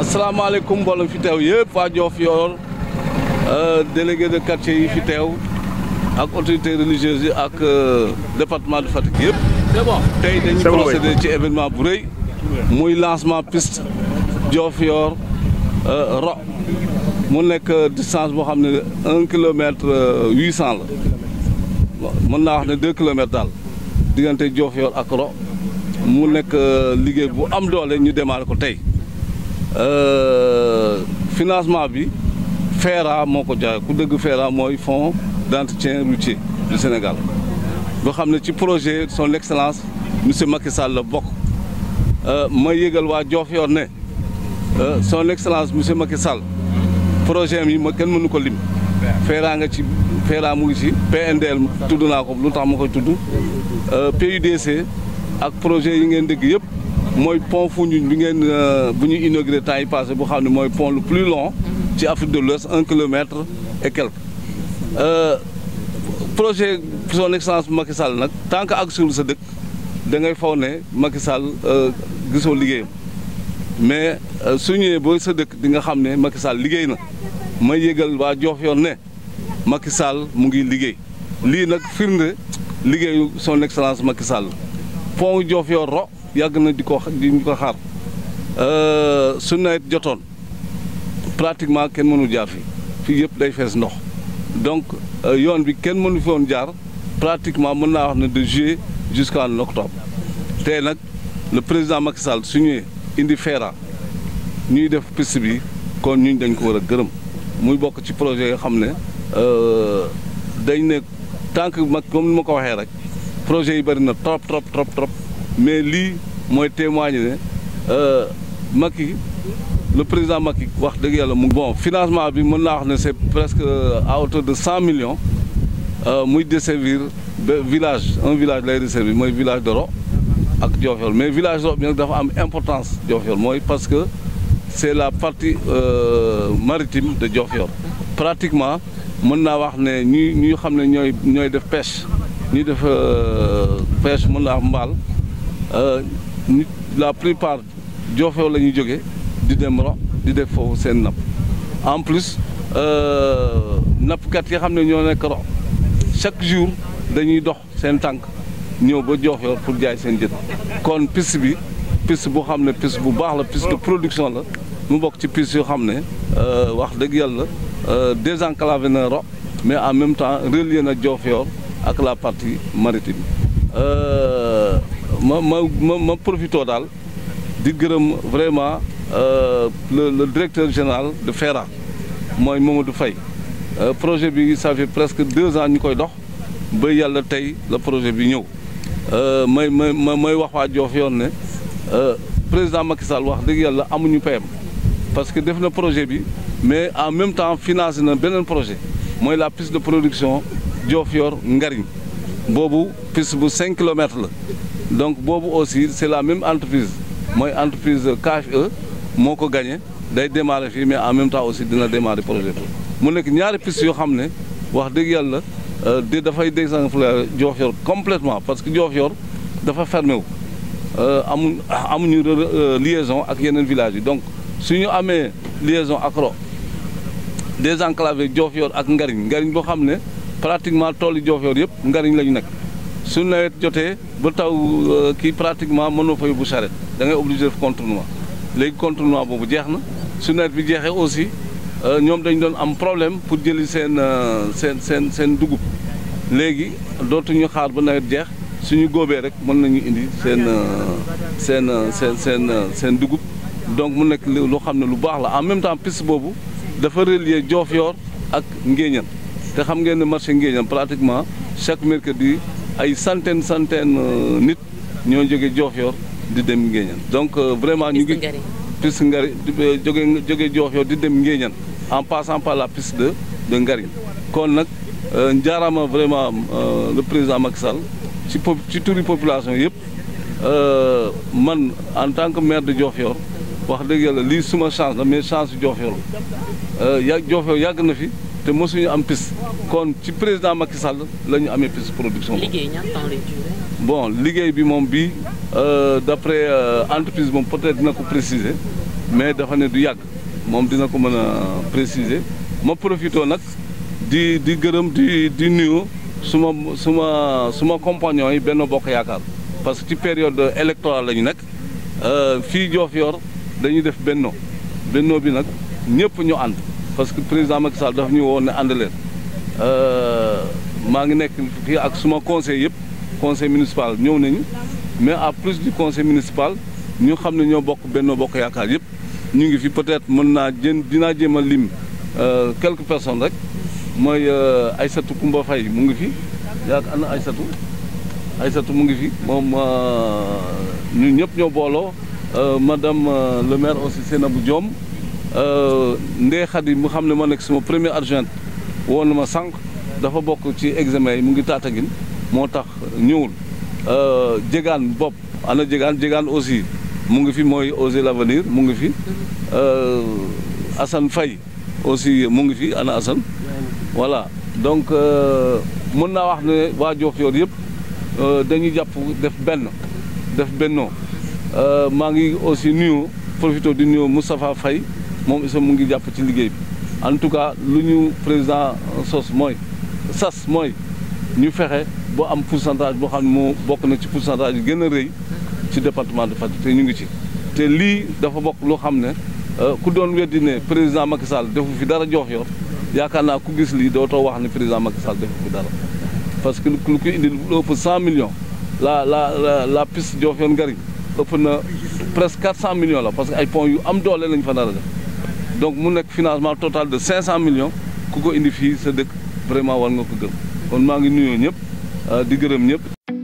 asalaamaaleykum mbooloo fi teew yëpp waa Diofior délégué de quartier yi fi teew ak autorités religieuses yi ak département de Fatick yëpp. tey dañuy procéder ci événement bu rëy muy lancement piste Diofior Rho mu nekk distance boo xam ne 1 kilomètre 800 la mën naa wax ne 2 kilomètres daal diggante Diofior ak Rho mu nekk liggéey bu am doole ñu démarré ko tey. Financement bi FERA moo ko joxe ku dëgg FERA mooy fonds d'entretien routier du Sénégal boo xam ne ci projet son excellence monsieur Macky Sall la bokk ma yëgal waa Diofior ne son excellence monsieur Macky Sall projet yi ma kenn mënu ko lim FERA nga ci FERA mu ngi ci PNDL tudd naa ko lu tax ma koy tudd PUDC ak projet yi ngeen dégg yëpp mooy pont Foundiougne bi ngeen bu ñu inauguré temps yi passé bu xam ne mooy pont le plus long ci Afrique de l'Ouest 1 kilomètre et quelque projet son excellence Macky Sall nag tant que ak sul sa dëkk da ngay faw ne Macky Sall gisoo liggéeyam mais su ñëwee ba sa dëkk di nga xam ne Macky Sall liggéey na may yëgal waa Diofior ne Macky Sall mu ngi liggéey lii nag firnde liggéeyu son excellence Macky Sall pont Diofior Rho yàgg na di ko xaar su nawet jotoon pratiquement kenn mënu jaar fii yëpp day fees ndox donc yoon bi kenn mënu fi woon jaar pratiquement mën naa wax ne de juillet jusqu'en octobre tey nag le président Macky Sall su ñëwee indi FERA ñuy def piste bi kon ñun dañ ko war a gërëm muy bokk ci projet yoo xam ne dañ ne tant que mag comme ni ma ko waxee rek projet yi bëri na trop mais lii mooy témoigner ne Macky le président Macky wax dëgg yàlla mu bon financement bi mën naa wax ne c'est presque à hauteur de 100 millions muy desservir village un village lay desservir mooy village de Rho ak Diofior mais village de Rho bi nag dafa am importance Diofior mooy parce que c'est la partie maritime de Diofior pratiquement mën naa wax ne ñi xam ne ñooy def pêche ñuy def pêche mën naa wax mbaal la plupart Diofior la ñuy jógee di dem Rho di def foofu seen napp en plus nappkat yi xam ne ñoo nekk Rho chaque jour dañuy dox seen tànk ñëw ba Diofior pour jaay seen jën kon piste bi piste bu xam ne piste bu baax la piste de production la mu bokk ci piste yoo xam ne wax dëgg yàlla désenclavé na Rho mais en même temps relié na Diofior ak la partie maritime ma profitoo daal di gërëm vraiment le directeur général de FERA mooy Mamadou Faye projet bi ça fait presque 2 ans ñu koy dox ba yàlla tey la projet bi ñëw may wax waa Diofior ne président Macky Sall wax dëgg yàlla amuñu payam parce que def na projet bi mais en même temps financé na beneen projet mooy la piste de production Diofior Ngariñ boobu piste bu 5 kilomètres la donc boobu aussi c'est la même entreprise mooy entreprise KFE moo ko gagné day démarrer fii mais en même temps aussi dina démarrer projet bi mu nekk ñaari piste yoo xam ne wax dëgg yàlla dafay désenclaver Diofior complètement parce que Diofior dafa fermé wu amuñu liaison ak yeneen villages yi donc suñu amee liaison ak Rho désenclavé Diofior ak Ngariñ boo xam ne pratiquement toolu Diofior yëpp Ngariñ la ñu nekk su nawet jotee ba taw kii pratiquement mënoo fa yóbbu charrette da ngay obligé def contournement léegi contournement boobu jeex na su nawet bi jeexee aussi ñoom dañ doon am problème pour jëli seen dugub léegi dootuñu xaar ba nawet jeex suñu góobee rek mën nañu indi seen dugub donc mu nekk loo xam ne lu baax la en même temps piste boobu dafa relier Diofior ak Nguéniène te xam ngeen ne marché Nguéniène pratiquement chaque mercredi ay centaine nit ñoo jóge Diofior di dem Nguéniène donc vraiment ñu ngi piste Ngari jóge Diofior di dem Nguéniène en passant par la piste de Ngari kon nag njaarama vraiment le président Macky Sall ci turi population yëpp man en tant que maire de Diofior wax dëgg yàlla lii suma chance la mais chance yu Diofior la Diofior yàgg na fi te mosuñu am piste kon ci président Macky Sall la ñu amee piste production. liggéey ñaata temps lay durer. bon liggéey bi moom bii d'après entreprise moom peut-être dina ko préciser mais dafa ne du yàgg moom dina ko mën a préciser ma profité nag di gërëm di nuyu suma compagnon yi Benno Bokk Yaakaar parce que ci période électorale la ñu nekk fii Diofior dañuy def benno bi nag ñëpp ñu ànd parce que président Macky Sall dafa ñu woon ne ànd leen maa ngi nekk fii ak suma conseil yëpp conseil municipal ñëw nañu mais à plus du conseil municipal ñu xam ne ñoo bokk Benno Bokk Yaakaar yëpp ñu ngi fi peut-être dinaa jéem a lim quelques personnes rek mooy Aïssatou Koumba Faye mu ngi fi yaak ana Aïssatou mu ngi fi moom ñu ñëpp ñoo booloo madame le maire aussi Seynabou Diom Ndeye Khady mu xam ne ma nekk suma premier adjointe woon na ma sànq dafa bokk ci examen yi mu ngi Tataguine moo tax ñëwul Jegaan bopp ana Jegaan aussi mu ngi fi mooy Oser l'avenir mu ngi fi Assane Faye aussi mu ngi fi ana Assane voilà donc mën naa wax ne waa Diofior yëpp dañuy jàpp def bennoo maa ngi aussi profité di nuyu Moustapha Faye moom itam mu ngi jàpp ci liggéey bi en tout cas lu ñu président sas mooy ñu fexe boo am pourcentage boo xam ne moo bokk na ci pourcentage yi gën a rëy ci département de Fatick te ñu ngi ci te lii dafa bokk loo xam ne ku doon weddi ne président Macky Sall defu fi dara Diofior yaakaar naa ku gis lii dootoo wax ne président Macky Sall defu fi dara parce que lu ko indi lu ëpp 100 millions la piste Diofior Ngariñ ëpp na presque 400 millions la parce que ay ponts yu am doole lañ fa nar a def donc mu nekk financement total de 500 millions ku ko indi fii sa dëkk vraiment war nga ko gëm kon maa ngi nuyoo ñëpp di gërëm ñëpp.